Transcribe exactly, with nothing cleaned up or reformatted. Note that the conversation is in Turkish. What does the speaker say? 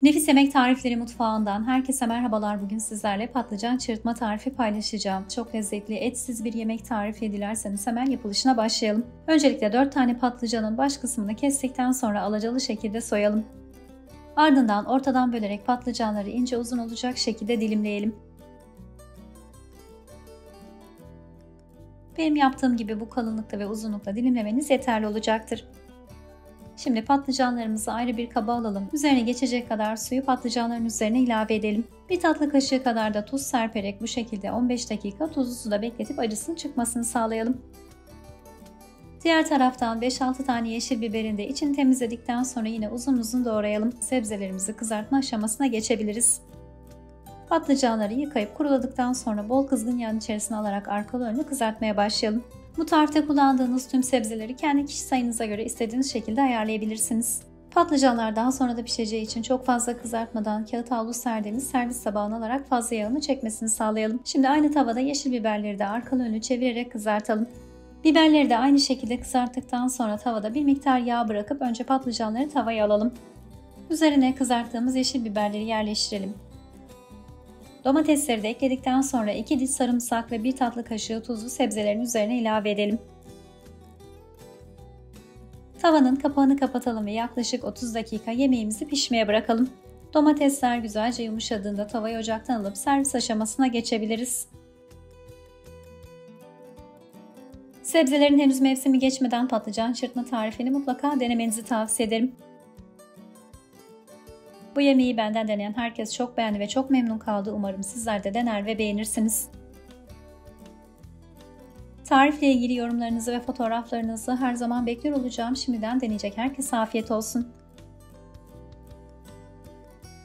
Nefis Yemek Tarifleri mutfağından herkese merhabalar. Bugün sizlerle patlıcan çırpma tarifi paylaşacağım. Çok lezzetli, etsiz bir yemek tarifi. Dilerseniz hemen yapılışına başlayalım. Öncelikle dört tane patlıcanın baş kısmını kestikten sonra alacalı şekilde soyalım. Ardından ortadan bölerek patlıcanları ince uzun olacak şekilde dilimleyelim. Benim yaptığım gibi bu kalınlıkta ve uzunlukta dilimlemeniz yeterli olacaktır. Şimdi patlıcanlarımızı ayrı bir kaba alalım. Üzerine geçecek kadar suyu patlıcanların üzerine ilave edelim. Bir tatlı kaşığı kadar da tuz serperek bu şekilde on beş dakika tuzlu suda bekletip acısının çıkmasını sağlayalım. Diğer taraftan beş altı tane yeşil biberin de içini temizledikten sonra yine uzun uzun doğrayalım. Sebzelerimizi kızartma aşamasına geçebiliriz. Patlıcanları yıkayıp kuruladıktan sonra bol kızgın yağın içerisine alarak arkalı önlü kızartmaya başlayalım. Bu tarifte kullandığınız tüm sebzeleri kendi kişi sayınıza göre istediğiniz şekilde ayarlayabilirsiniz. Patlıcanlar daha sonra da pişeceği için çok fazla kızartmadan kağıt havlu serdiğimiz servis tabağına alarak fazla yağını çekmesini sağlayalım. Şimdi aynı tavada yeşil biberleri de arkalı önlü çevirerek kızartalım. Biberleri de aynı şekilde kızarttıktan sonra tavada bir miktar yağ bırakıp önce patlıcanları tavaya alalım. Üzerine kızarttığımız yeşil biberleri yerleştirelim. Domatesleri de ekledikten sonra iki diş sarımsak ve bir tatlı kaşığı tuzu sebzelerin üzerine ilave edelim. Tavanın kapağını kapatalım ve yaklaşık otuz dakika yemeğimizi pişmeye bırakalım. Domatesler güzelce yumuşadığında tavayı ocaktan alıp servis aşamasına geçebiliriz. Sebzelerin henüz mevsimi geçmeden patlıcan çırpma tarifini mutlaka denemenizi tavsiye ederim. Bu yemeği benden deneyen herkes çok beğendi ve çok memnun kaldı. Umarım sizler de dener ve beğenirsiniz. Tarifle ilgili yorumlarınızı ve fotoğraflarınızı her zaman bekliyor olacağım. Şimdiden deneyecek herkese afiyet olsun.